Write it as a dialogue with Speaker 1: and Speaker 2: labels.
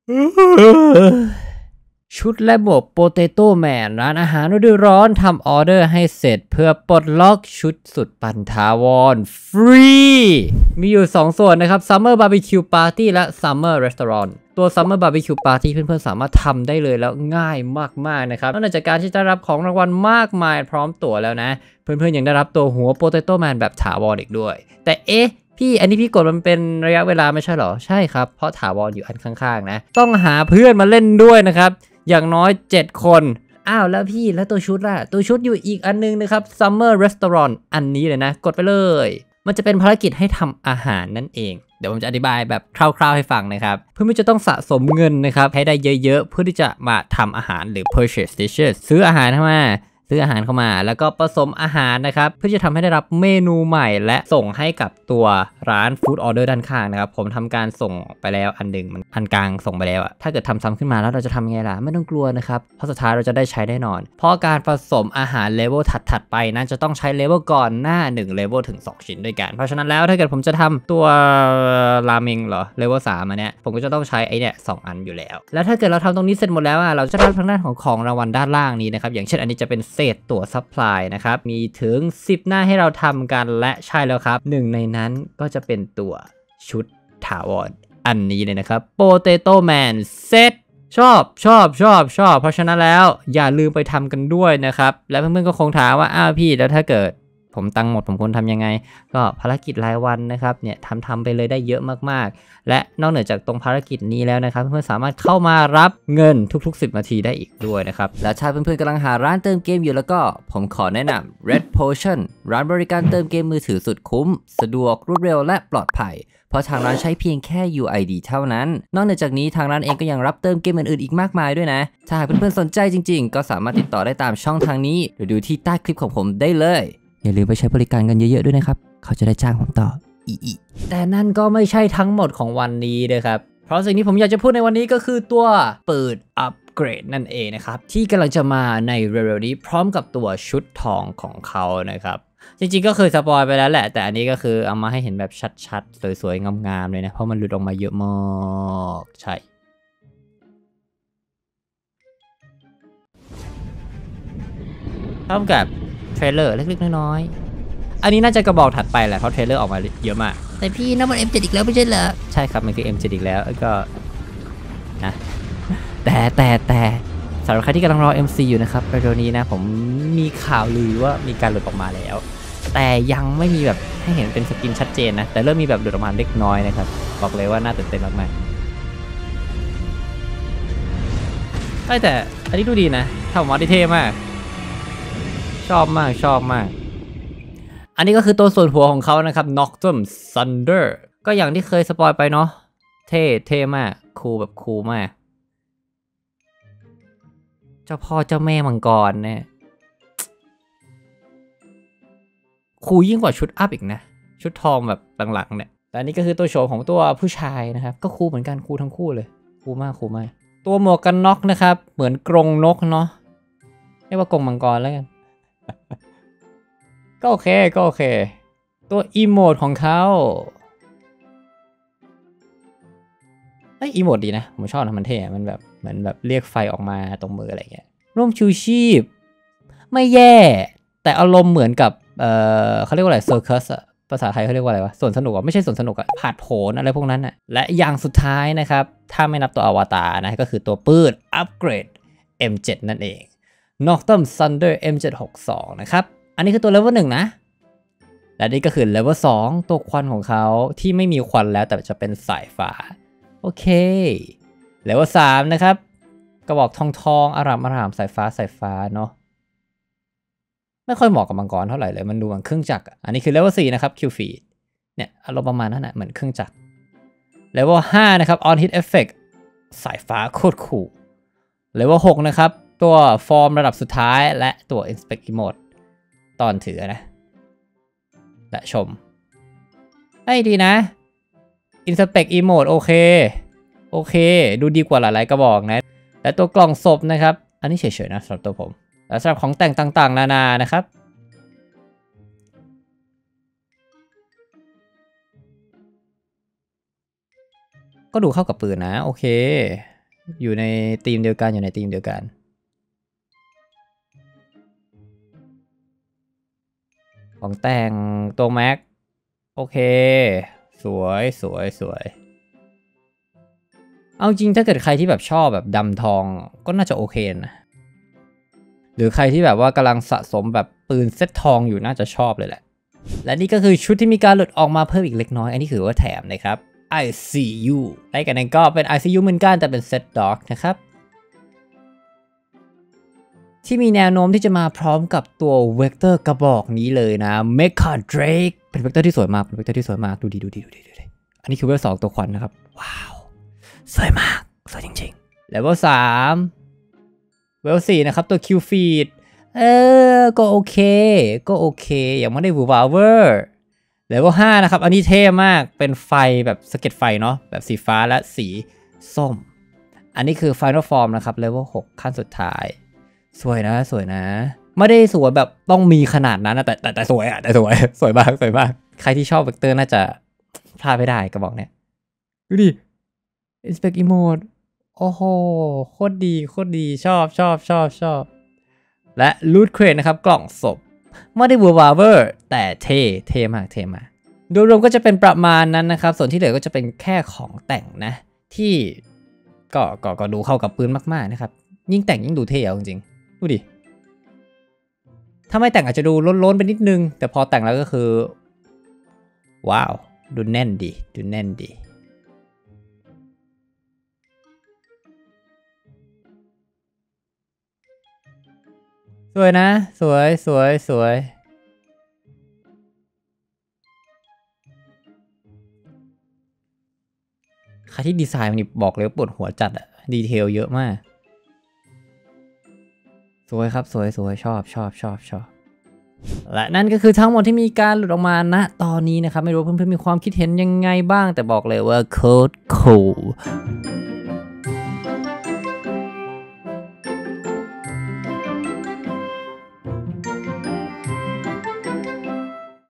Speaker 1: ชุดและหมวกโปเตโต้แมนร้านอาหารฤดูร้อนทำออเดอร์ให้เสร็จเพื่อปลดล็อกชุดสุดปันถาวรฟรีมีอยู่2ส่วนนะครับ Summer Barbecue Party และ Summer Restaurant ตัว Summer Barbecue Party เพื่อนๆสามารถทำได้เลยแล้วง่ายมากๆนะครับนอกจากการที่จะรับของรางวัลมากมายพร้อมตั๋วแล้วนะเพื่อนๆยังได้รับตัวหัวโปเตโต้แมนแบบถาวรอีกด้วยแต่พี่อันนี้พี่กดมันเป็นระยะเวลาไม่ใช่หรอใช่ครับเพราะถาวรอยู่อันข้างๆนะต้องหาเพื่อนมาเล่นด้วยนะครับอย่างน้อย7คนอ้าวแล้วพี่แล้วตัวชุดล่ะตัวชุดอยู่อีกอันนึงนะครับ Summer Restaurant อันนี้เลยนะกดไปเลยมันจะเป็นภารกิจให้ทำอาหารนั่นเองเดี๋ยวผมจะอธิบายแบบคร่าวๆให้ฟังนะครับเพื่อนๆจะต้องสะสมเงินนะครับให้ได้เยอะๆเพื่อที่จะมาทำอาหารหรือ purchase dishes ซื้ออาหารเข้ามาแล้วก็ผสมอาหารนะครับเพื่อจะทำให้ได้รับเมนูใหม่และส่งให้กับตัวร้านฟู้ดออเดอร์ด้านข้างนะครับผมทำการส่งไปแล้วอันหนึ่งมันอันกลางส่งไปแล้วอะถ้าเกิดทำซ้ำขึ้นมาแล้วเราจะทำไงล่ะไม่ต้องกลัวนะครับเพราะสุดท้ายเราจะได้ใช้แน่นอนเพราะการผสมอาหารเลเวลถัดไปนั้นจะต้องใช้เลเวลก่อนหน้า1เลเวลถึง2ชิ้นด้วยกันเพราะฉะนั้นแล้วถ้าเกิดผมจะทำตัวราเมงเหรอเลเวล3อันเนี้ยผมก็จะต้องใช้ไอเนี่ย2อันอยู่แล้วถ้าเกิดเราทำตรงนี้เสร็จหมดแล้วเราจะได้ทางด้านของรางวัลด้านล่างนี้นะครับอย่างเช่นอันนี้จะเป็นเศษตั๋วซัพพลายนะครับมีถึง10หน้าให้เราทำกันและใช่แล้วครับหนึ่งในนั้นก็จะเป็นตัวชุดถาวรอันนี้เลยนะครับ Potato Man Set ชอบเพราะฉะนั้นแล้วอย่าลืมไปทำกันด้วยนะครับและเพื่อนๆก็คงถามว่าอ้าวพี่แล้วถ้าเกิดผมตังค์หมดผมควรทำยังไงก็ภารกิจรายวันนะครับเนี่ยทำไปเลยได้เยอะมากๆและนอกเหนือจากตรงภารกิจนี้แล้วนะครับเพื่อนๆสามารถเข้ามารับเงินทุกๆ10นาทีได้อีกด้วยนะครับและถ้าเพื่อนๆกำลังหาร้านเติมเกมอยู่แล้วก็ผมขอแนะนำ Red Potion ร้านบริการเติมเกมมือถือสุดคุ้มสะดวกรวดเร็วและปลอดภัยเพราะทางร้านใช้เพียงแค่ UID เท่านั้นนอกจากนี้ทางร้านเองก็ยังรับเติมเกมอื่นๆอีกมากมายด้วยนะถ้าหากเพื่อนๆสนใจจริงๆก็สามารถติดต่อได้ตามช่องทางนี้หรือดูที่ใต้คลิปของผมได้เลยอย่าลืมไปใช้บริการกันเยอะๆด้วยนะครับเขาจะได้จ้างผมต่อแต่นั่นก็ไม่ใช่ทั้งหมดของวันนี้นะครับเพราะสิ่งที่ผมอยากจะพูดในวันนี้ก็คือตัวเปิดอัปเกรดนั่นเองนะครับที่กำลังจะมาในเร็วๆนี้พร้อมกับตัวชุดทองของเขานะครับจริงๆก็เคยสปอยไปแล้วแหละแต่อันนี้ก็คือเอามาให้เห็นแบบชัดๆสวยๆงามๆเลยนะเพราะมันหลุดออกมาเยอะมากใช่พร้อมกับเทรลเลอร์เล็กๆน้อยๆอันนี้น่าจะกระบอกถัดไปแหละเพราะเทรลเลอร์ออกมาเยอะมากแต่พี่นั่นมัน M7 อีกแล้วไม่ใช่เหรอใช่ครับมันคือ M7 อีกแล้วก็นะแต่สำหรับใครที่กำลังรอ MC อยู่นะครับเร็วๆนี้นะผมมีข่าวลือว่ามีการหลุดออกมาแล้วแต่ยังไม่มีแบบให้เห็นเป็นสกินชัดเจนนะแต่เริ่มมีแบบหลุดออกมาเล็กน้อยนะครับบอกเลยว่าน่าตื่นเต้นมากๆแต่อันนี้ดูดีนะทำออกมาได้เท่มากชอบมากอันนี้ก็คือตัวส่วนหัวของเขานะครับ Noctum Thunder ก็อย่างที่เคยสปอยไปเนาะเท่มากคูลแบบคูลมากเจ้าพ่อเจ้าแม่มังกรเนี่ยคูลยิ่งกว่าชุดอัพอีกนะชุดทองแบบหลังๆเนี่ยแต่อันนี้ก็คือตัวโฉมของตัวผู้ชายนะครับก็คูลเหมือนกันคูลทั้งคู่เลยคูลมากตัวหมวกกันน็อกนะครับเหมือนกรงนกเนาะเรียกว่ากรงมังกรแล้วกัน ก็โอเคตัวอีโมดของเขาอีโมดดีนะผมชอบนะมันเท่มันแบบเหมือนแบบเรียกไฟออกมาตรงมืออะไรเงี้ยร่มชูชีพไม่แย่แต่อารมณ์เหมือนกับเขาเรียกว่าอะไรเซอร์คัสอะภาษาไทยเขาเรียกว่าอะไรวะสวนสนุกอะไม่ใช่สวนสนุกอะผาดโผนอะไรพวกนั้นอะและอย่างสุดท้ายนะครับถ้าไม่นับตัวอวตารนะก็คือตัวปืนอัปเกรด M7 นั่นเอง Noctum Thunder M762 นะครับอันนี้คือตัวเลเวล1นะและนี่ก็คือเลเวล2ตัวควันของเขาที่ไม่มีควันแล้วแต่จะเป็นสายฟ้าโอเคเลเวล3นะครับกระบอกทองอร่ามสายฟ้าเนาะไม่ค่อยเหมาะกับมังกรเท่าไหร่เลยมันดูเหมือนเครื่องจักรอันนี้คือเลเวล4นะครับ Q feed เนี่ยอารมณ์ประมาณนั้นนะเหมือนเครื่องจักรเลเวล5นะครับ on hit effect สายฟ้าโคตรคูลเลเวล6นะครับตัวฟอร์มระดับสุดท้ายและตัว inspect emote ตอนถือนะและชมดีนะ inspect emote โอเคดูดีกว่าหลายๆกระบอกนะและตัวกล่องศพนะครับอันนี้เฉยๆนะสำหรับตัวผมและสำหรับของแต่งต่างๆนานานะครับก็ดูเข้ากับปืนนะโอเคอยู่ในธีมเดียวกันอยู่ในธีมเดียวกันของแต่งตัวแม็กโอเคสวยสวยสวยเอาจริงถ้าเกิดใครที่แบบชอบแบบดำทองก็น่าจะโอเคนะหรือใครที่แบบว่ากำลังสะสมแบบปืนเซตทองอยู่น่าจะชอบเลยแหละและนี่ก็คือชุดที่มีการหลุดออกมาเพิ่มอีกเล็กน้อยอันนี้ถือว่าแถมนะครับ ICU ได้กันนั้นก็เป็น ICU เหมือนกันแต่เป็นเซตด็อกนะครับที่มีแนวโน้มที่จะมาพร้อมกับตัวเวกเตอร์กระบอกนี้เลยนะ Mecha Drake เป็นเวกเตอร์ที่สวยมากเป็นเวกเตอร์ที่สวยมากดูดีอันนี้คือเวล2ตัวควันนะครับว้าวสวยมากสวยจริงๆเลเวล3เวล4นะครับตัว Q Feed ก็โอเคยังไม่ได้บูบาเวอร์เลเวล5นะครับอันนี้เท่มากเป็นไฟแบบสะเก็ดไฟเนาะแบบสีฟ้าและสีส้มอันนี้คือ Final Form นะครับเลเวล6ขั้นสุดท้ายสวยนะไม่ได้สวยแบบต้องมีขนาดนั้นนะแต่สวยอะแต่สวยมากใครที่ชอบเวกเตอร์น่าจะพลาดไม่ได้กระบอกเนี่ยดูดิ Inspect Emote โอ้โหโคตรดีชอบและลูทเครนนะครับกล่องศพไม่ได้เวอร์เวอร์แต่เท่มากโดยรวมก็จะเป็นประมาณนั้นนะครับส่วนที่เหลือก็จะเป็นแค่ของแต่งนะที่ก็ดูเข้ากับปืนมากๆนะครับยิ่งแต่งยิ่งดูเท่เอาจริงๆดูดิถ้าไม่แต่งอาจจะดูล้นๆไปนิดนึงแต่พอแต่งแล้วก็คือว้าวดูแน่นดีสวยนะสวยใครที่ดีไซน์มันนี่บอกเลยว่าปวดหัวจัดอะดีเทลเยอะมากสวยครับสวยชอบและนั่นก็คือทั้งหมดที่มีการหลุดออกมาณตอนนี้นะครับไม่รู้เพื่อนๆมีความคิดเห็นยังไงบ้างแต่บอกเลยว่าโคตรคูล